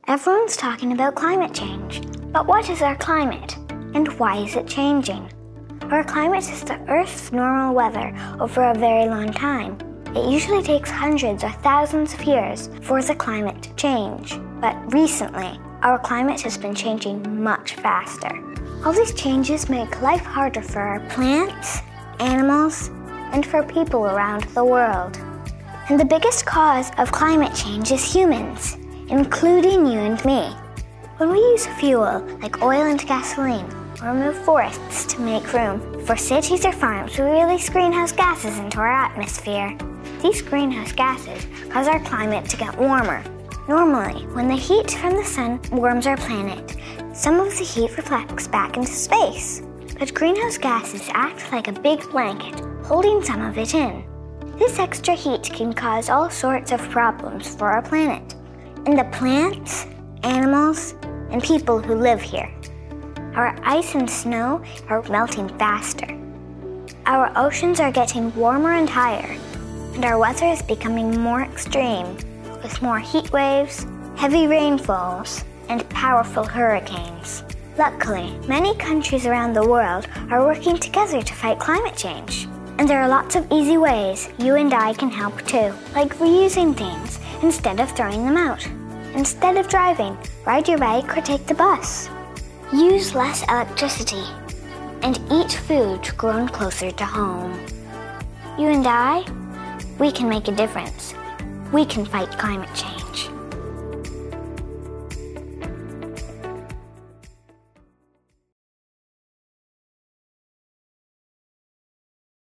Everyone's talking about climate change. But what is our climate? And why is it changing? Our climate is the Earth's normal weather over a very long time. It usually takes hundreds or thousands of years for the climate to change. But recently, our climate has been changing much faster. All these changes make life harder for our plants, animals, and for people around the world. And the biggest cause of climate change is humans, including you and me. When we use fuel like oil and gasoline, or remove forests to make room for cities or farms, we release greenhouse gases into our atmosphere. These greenhouse gases cause our climate to get warmer. Normally, when the heat from the sun warms our planet, some of the heat reflects back into space. But greenhouse gases act like a big blanket, holding some of it in. This extra heat can cause all sorts of problems for our planet, and the plants, animals, and people who live here. Our ice and snow are melting faster. Our oceans are getting warmer and higher, and our weather is becoming more extreme, with more heat waves, heavy rainfalls, and powerful hurricanes. Luckily, many countries around the world are working together to fight climate change. And there are lots of easy ways you and I can help too, like reusing things instead of throwing them out. Instead of driving, ride your bike or take the bus. Use less electricity, and eat food grown closer to home. You and I, we can make a difference. We can fight climate change.